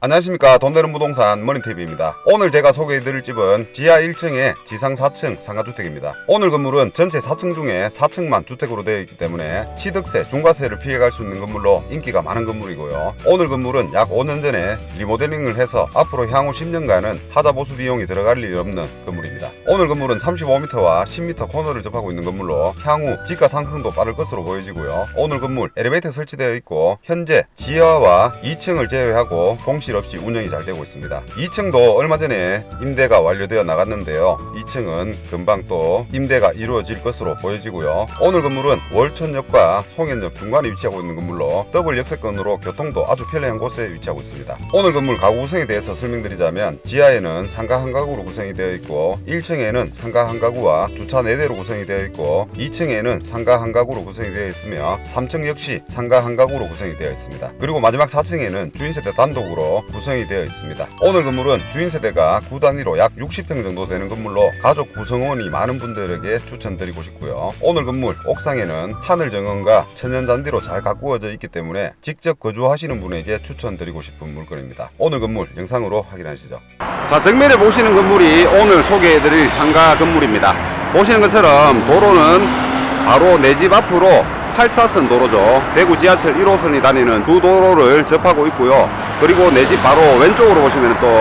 안녕하십니까. 돈되는 부동산 머니TV입니다. 오늘 제가 소개해드릴 집은 지하 1층에 지상 4층 상가주택입니다. 오늘 건물은 전체 4층 중에 4층만 주택으로 되어 있기 때문에 취득세, 중과세를 피해갈 수 있는 건물로 인기가 많은 건물이고요. 오늘 건물은 약 5년 전에 리모델링을 해서 앞으로 향후 10년간은 하자 보수 비용이 들어갈 일이 없는 건물입니다. 오늘 건물은 35m와 10m 코너를 접하고 있는 건물로 향후 지가 상승도 빠를 것으로 보여지고요. 오늘 건물 엘리베이터 설치되어 있고 현재 지하와 2층을 제외하고 공실 없이 운영이 잘 되고 있습니다. 2층도 얼마 전에 임대가 완료되어 나갔는데요. 2층은 금방 또 임대가 이루어질 것으로 보여지고요. 오늘 건물은 월천역과 송현역 중간에 위치하고 있는 건물로 더블 역세권으로 교통도 아주 편리한 곳에 위치하고 있습니다. 오늘 건물 가구 구성에 대해서 설명드리자면 지하에는 상가 한 가구로 구성이 되어 있고 1층에는 상가 한 가구와 주차 4대로 구성이 되어 있고 2층에는 상가 한 가구로 구성이 되어 있으며 3층 역시 상가 한 가구로 구성이 되어 있습니다. 그리고 마지막 4층에는 주인세대 단독으로 구성이 되어 있습니다. 오늘 건물은 주인세대가 9단위로 약 60평 정도 되는 건물로 가족 구성원이 많은 분들에게 추천드리고 싶고요. 오늘 건물 옥상에는 하늘 정원과 천연 잔디로 잘 가꾸어져 있기 때문에 직접 거주하시는 분에게 추천드리고 싶은 물건입니다. 오늘 건물 영상으로 확인하시죠. 자, 정면에 보시는 건물이 오늘 소개해드릴 상가 건물입니다. 보시는 것처럼 도로는 바로 내 집 앞으로 8차선 도로죠. 대구 지하철 1호선이 다니는 두 도로를 접하고 있고요. 그리고 내 집 바로 왼쪽으로 보시면 또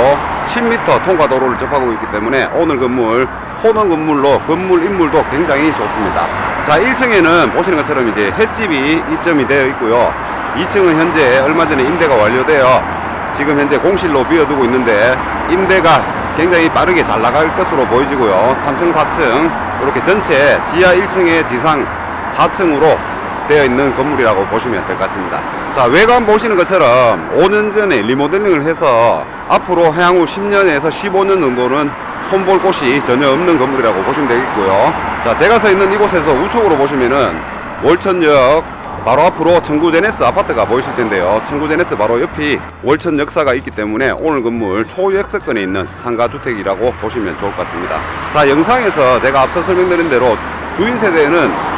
10m 통과 도로를 접하고 있기 때문에 오늘 건물 호는 건물로 건물 인물도 굉장히 좋습니다. 자, 1층에는 보시는 것처럼 이제 횟집이 입점이 되어 있고요. 2층은 현재 얼마 전에 임대가 완료되어 지금 현재 공실로 비워두고 있는데 임대가 굉장히 빠르게 잘 나갈 것으로 보여지고요. 3층 4층 이렇게 전체 지하 1층에 지상 4층으로 되어 있는 건물이라고 보시면 될 것 같습니다. 자, 외관 보시는 것처럼 5년 전에 리모델링을 해서 앞으로 향후 10년에서 15년 정도는 손볼 곳이 전혀 없는 건물이라고 보시면 되겠고요. 자, 제가 서 있는 이곳에서 우측으로 보시면은 월천역 바로 앞으로 청구제네스 아파트가 보이실 텐데요. 청구제네스 바로 옆이 월천역사가 있기 때문에 오늘 건물 초역세권에 있는 상가주택이라고 보시면 좋을 것 같습니다. 자, 영상에서 제가 앞서 설명드린 대로 주인세대는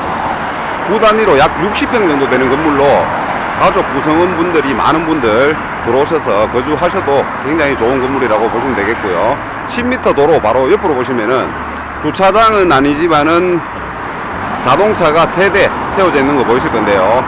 9단위로 약 60평 정도 되는 건물로 가족 구성원분들이 많은 분들 들어오셔서 거주하셔도 굉장히 좋은 건물이라고 보시면 되겠고요. 10m 도로 바로 옆으로 보시면은 주차장은 아니지만은 자동차가 3대 세워져 있는 거 보이실 건데요.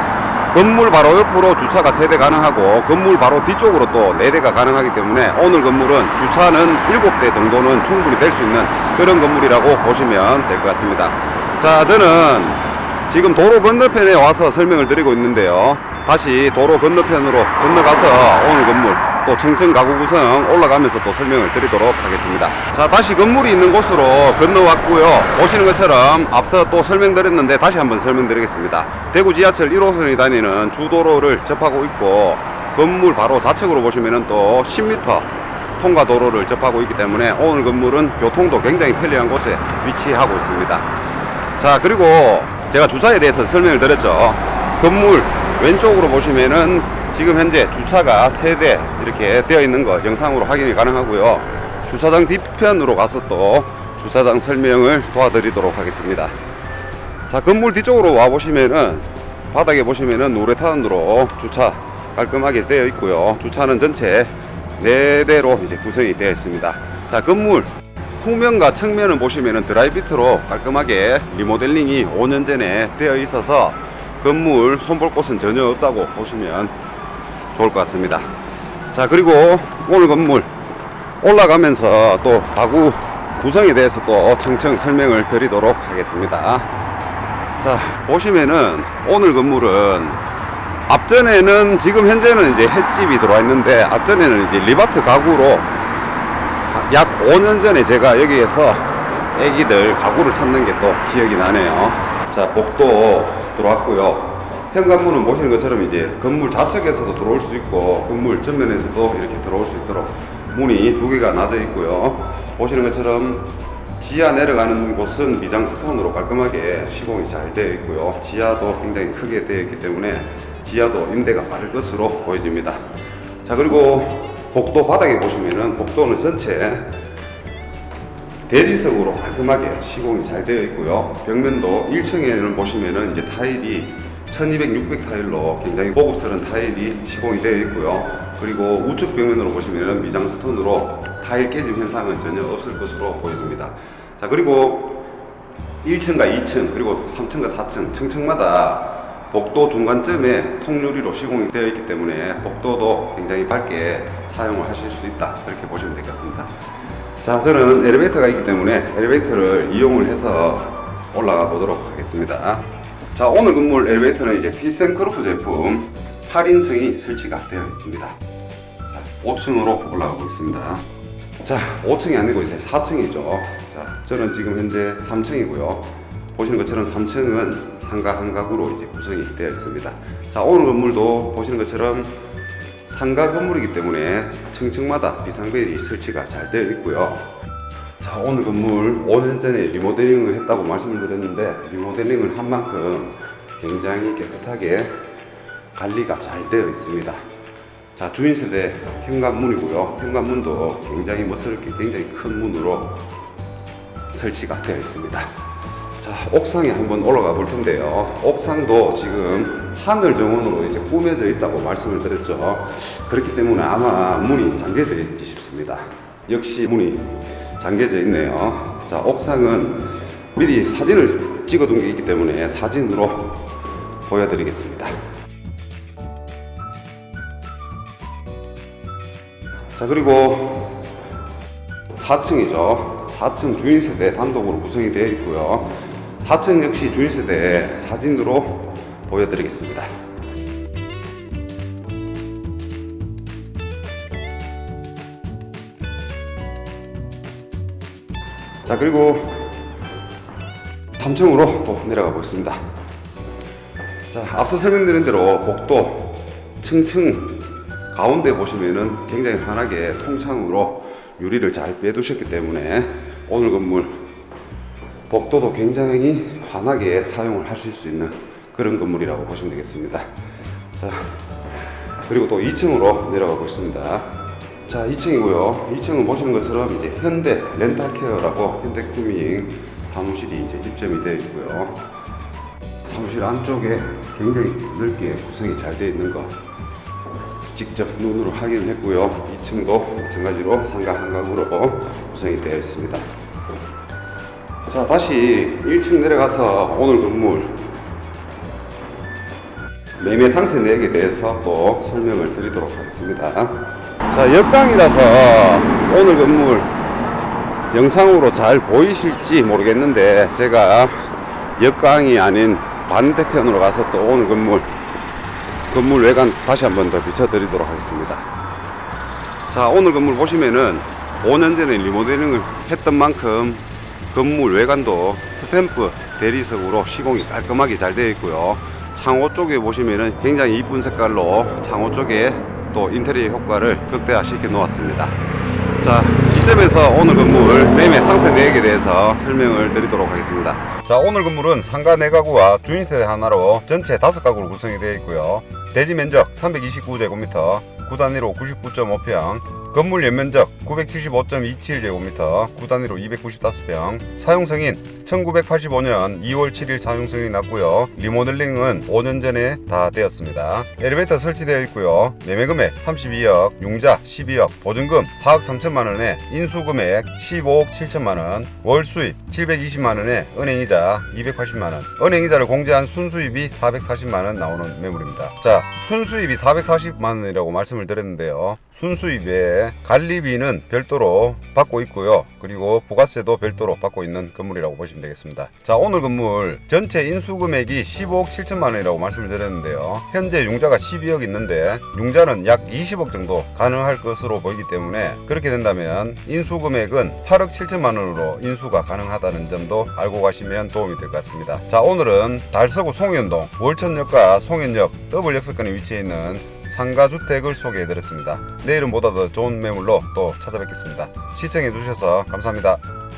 건물 바로 옆으로 주차가 3대 가능하고 건물 바로 뒤쪽으로 또 4대가 가능하기 때문에 오늘 건물은 주차는 7대 정도는 충분히 될 수 있는 그런 건물이라고 보시면 될 것 같습니다. 자, 저는 지금 도로 건너편에 와서 설명을 드리고 있는데요. 다시 도로 건너편으로 건너가서 오늘 건물 또 청청 가구 구성 올라가면서 또 설명을 드리도록 하겠습니다. 자, 다시 건물이 있는 곳으로 건너왔고요. 보시는 것처럼 앞서 또 설명드렸는데 다시 한번 설명드리겠습니다. 대구 지하철 1호선이 다니는 주도로를 접하고 있고 건물 바로 좌측으로 보시면은 또 10m 통과 도로를 접하고 있기 때문에 오늘 건물은 교통도 굉장히 편리한 곳에 위치하고 있습니다. 자, 그리고 제가 주차에 대해서 설명을 드렸죠. 건물 왼쪽으로 보시면은 지금 현재 주차가 3대 이렇게 되어 있는 거 영상으로 확인이 가능하고요. 주차장 뒤편으로 가서 또 주차장 설명을 도와드리도록 하겠습니다. 자, 건물 뒤쪽으로 와 보시면은 바닥에 보시면은 우레탄으로 주차 깔끔하게 되어 있고요. 주차는 전체 4대로 이제 구성이 되어 있습니다. 자, 건물 후면과 측면을 보시면은 드라이비트로 깔끔하게 리모델링이 5년 전에 되어 있어서 건물 손볼 곳은 전혀 없다고 보시면 좋을 것 같습니다. 자, 그리고 오늘 건물 올라가면서 또 가구 구성에 대해서 또 청청 설명을 드리도록 하겠습니다. 자, 보시면은 오늘 건물은 앞전에는 지금 현재는 이제 횟집이 들어와 있는데 앞전에는 이제 리바트 가구로 약 5년 전에 제가 여기에서 애기들 가구를 샀는 게 또 기억이 나네요. 자, 복도 들어왔고요. 현관문은 보시는 것처럼 이제 건물 좌측에서도 들어올 수 있고 건물 전면에서도 이렇게 들어올 수 있도록 문이 2개가 나져 있고요. 보시는 것처럼 지하 내려가는 곳은 미장 스톤으로 깔끔하게 시공이 잘 되어 있고요. 지하도 굉장히 크게 되어 있기 때문에 지하도 임대가 빠를 것으로 보여집니다. 자, 그리고 복도 바닥에 보시면은 복도는 전체 대리석으로 깔끔하게 시공이 잘 되어 있고요. 벽면도 1층에는 보시면은 이제 타일이 1200, 600 타일로 굉장히 고급스러운 타일이 시공이 되어 있고요. 그리고 우측 벽면으로 보시면 미장스톤으로 타일 깨짐 현상은 전혀 없을 것으로 보여집니다. 자, 그리고 1층과 2층 그리고 3층과 4층 층층마다 복도 중간쯤에 통유리로 시공이 되어 있기 때문에 복도도 굉장히 밝게 사용을 하실 수 있다, 그렇게 보시면 되겠습니다. 자, 저는 엘리베이터가 있기 때문에 엘리베이터를 이용을 해서 올라가 보도록 하겠습니다. 자, 오늘 건물 엘리베이터는 이제 티센크루프 제품 8인승이 설치가 되어 있습니다. 자, 5층으로 올라가고 있습니다. 자, 5층이 아니고 이제 4층이죠. 자, 저는 지금 현재 3층이고요. 보시는 것처럼 3층은 상가 한 가구로 이제 구성이 되어 있습니다. 자, 오늘 건물도 보시는 것처럼 상가 건물이기 때문에 층층마다 비상벨이 설치가 잘 되어 있고요. 자, 오늘 건물 5년 전에 리모델링을 했다고 말씀을 드렸는데 리모델링을 한 만큼 굉장히 깨끗하게 관리가 잘 되어 있습니다. 자, 주인세대 현관문이고요. 현관문도 굉장히 멋스럽게 굉장히 큰 문으로 설치가 되어 있습니다. 자, 옥상에 한번 올라가 볼 텐데요. 옥상도 지금 하늘 정원으로 이제 꾸며져 있다고 말씀을 드렸죠. 그렇기 때문에 아마 문이 잠겨져 있지 싶습니다. 역시 문이 잠겨져 있네요. 자, 옥상은 미리 사진을 찍어둔 게 있기 때문에 사진으로 보여드리겠습니다. 자, 그리고 4층이죠. 4층 주인세대 단독으로 구성이 되어 있고요. 4층 역시 주인세대 사진으로 보여드리겠습니다. 자, 그리고 3층으로 또 내려가 보겠습니다. 자, 앞서 설명드린 대로 복도 층층 가운데 보시면은 굉장히 환하게 통창으로 유리를 잘 빼두셨기 때문에 오늘 건물 복도도 굉장히 환하게 사용을 하실 수 있는 그런 건물이라고 보시면 되겠습니다. 자, 그리고 또 2층으로 내려가 보겠습니다. 자, 2층이고요. 2층은 보시는 것처럼 이제 현대 렌탈케어라고 현대쿠밍 사무실이 이제 입점이 되어 있고요. 사무실 안쪽에 굉장히 넓게 구성이 잘 되어 있는 것 직접 눈으로 확인을 했고요. 2층도 마찬가지로 상가 한 가구로 구성이 되어 있습니다. 자, 다시 1층 내려가서 오늘 건물 매매 상세 내역에 대해서 또 설명을 드리도록 하겠습니다. 자, 역강이라서 오늘 건물 영상으로 잘 보이실지 모르겠는데 제가 역강이 아닌 반대편으로 가서 또 오늘 건물 외관 다시 한번 더 비춰드리도록 하겠습니다. 자, 오늘 건물 보시면은 5년 전에 리모델링을 했던 만큼 건물 외관도 스탬프 대리석으로 시공이 깔끔하게 잘 되어 있고요. 창호 쪽에 보시면은 굉장히 이쁜 색깔로 창호 쪽에 또 인테리어 효과를 극대화시켜 놓았습니다. 자, 이점에서 오늘 건물 매매 상세 내역에 대해서 설명을 드리도록 하겠습니다. 자, 오늘 건물은 상가 4가구와 주인세대 하나로 전체 5가구로 구성이 되어 있고요. 대지 면적 329제곱미터, 구단위로 99.5평, 건물 연면적 975.27제곱미터, 구단위로 295평, 사용승인 1985년 2월 7일 사용승인이 났고요. 리모델링은 5년 전에 다 되었습니다. 엘리베이터 설치되어 있고요. 매매금액 32억, 융자 12억, 보증금 4억 3천만원에 인수금액 15억 7천만원, 월수입 720만원에 은행이자 280만원, 은행이자를 공제한 순수입이 440만원 나오는 매물입니다. 자, 순수입이 440만원이라고 말씀을 드렸는데요. 순수입에 관리비는 별도로 받고 있고요. 그리고 부가세도 별도로 받고 있는 건물이라고 보시면 되겠습니다. 자, 오늘 건물 전체 인수금액이 15억 7천만원이라고 말씀을 드렸는데요. 현재 융자가 12억 있는데 융자는 약 20억 정도 가능할 것으로 보이기 때문에 그렇게 된다면 인수금액은 8억 7천만원으로 인수가 가능하다는 점도 알고 가시면 도움이 될 것 같습니다. 자, 오늘은 달서구 송현동 월천역과 송현역 더블 역세권에 위치해 있는 상가주택을 소개해드렸습니다. 내일은 보다 더 좋은 매물로 또 찾아뵙겠습니다. 시청해주셔서 감사합니다.